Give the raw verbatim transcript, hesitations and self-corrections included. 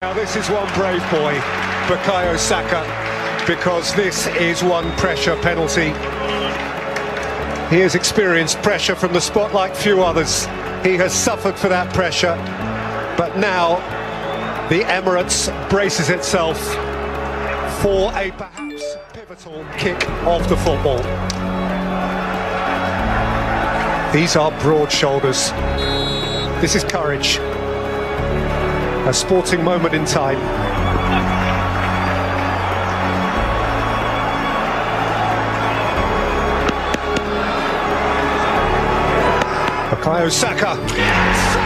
Now this is one brave boy, Bukayo Saka, because this is one pressure penalty. He has experienced pressure from the spot like few others. He has suffered for that pressure, but now the Emirates braces itself for a perhaps pivotal kick of the football. These are broad shoulders. This is courage. A sporting moment in time. Bukayo Saka.